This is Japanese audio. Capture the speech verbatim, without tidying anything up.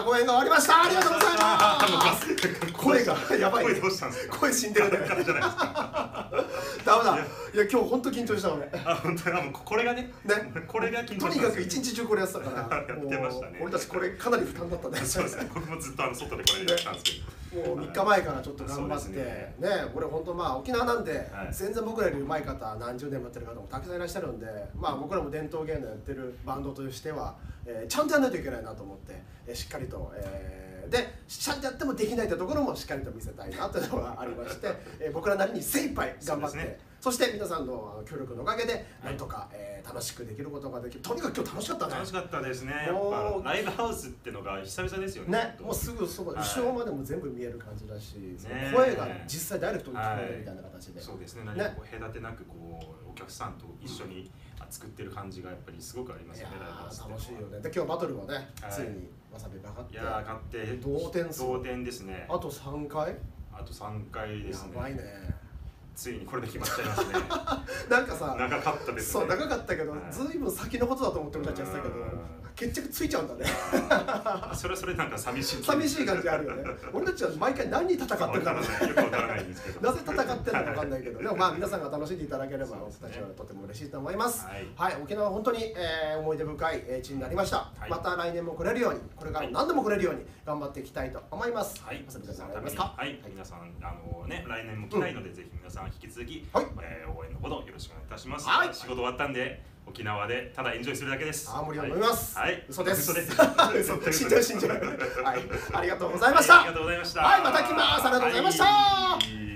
あ公演が終わりました。ありがとうございます。声がやばい、 声どうしたんですか。 声死んでるね。 じゃないですか。 ダメだ。いや今日本当緊張した俺。 あ本当にあもうこれがね。ねこれが緊張した。 とにかく一日中これやってたから。 やってましたね。 俺たちこれかなり負担だったね。 そうですね。僕もずっとあの外でこれやってたんですけど。 もうみっかまえからちょっと頑張ってね。俺本当まあ沖縄なんで全然僕らより上手い方何十年もやってる方もたくさんいらっしゃるんで、まあ僕らも伝統芸能やってるバンドとしてはちゃんとやらないといけないなと思ってしっかりと。でちゃんとやってもできないってところもしっかりと見せたいなというのがありまして、えー、僕らなりに精一杯頑張って そ,、ね、そして皆さんの協力のおかげでなんとか、はいえー、楽しくできることができる。とにかく今日楽しかったね。 楽しかったですね。やっぱライブハウスってのが久々ですよね。 ねもうすぐそば、はい、後ろまでも全部見える感じだし、ね、声が実際ダイレクトに聞こえるみたいな形で、はい、 そうですね。何かこう隔てなくこうお客さんと一緒に、うん作ってる感じがやっぱりすごくありますよね。 楽しいよね。で今日バトルもね、はい、ついにわさびが勝って、 いや勝って同点同点ですね。 あとさんかい？ あとさんかいですね。 やばいね。 ついにこれで決まっちゃいますね。 なんかさ、 長かったですね。 そう長かったけど、ずいぶん先のことだと思って俺たちやってたけど、決着ついちゃうんだね。 それはそれなんか寂しい。 寂しい感じあるよね。俺たちは毎回何に戦ってるんだろうね。 よくわからないんですけど。 なぜ戦ってるのかわかんないけど、でもまあ皆さんが楽しんでいただければ僕たちはとても嬉しいと思います。はい、沖縄は本当にえ思い出深い地になりました。また来年も来れるように、これからも何度も来れるように頑張っていきたいと思います。 はい。 皆さんありますか？ はい。皆さんあのね来年も来ないのでぜひ皆さん引き続き応援のほどよろしくお願いいたします。はい。仕事終わったんで。沖縄でただエンジョイするだけです。 青森を飲みます。 はい。 嘘です。 嘘です。 死んじゃう死んじゃう。はい。ありがとうございました。 ありがとうございました。 はい、また来ます。ありがとうございました。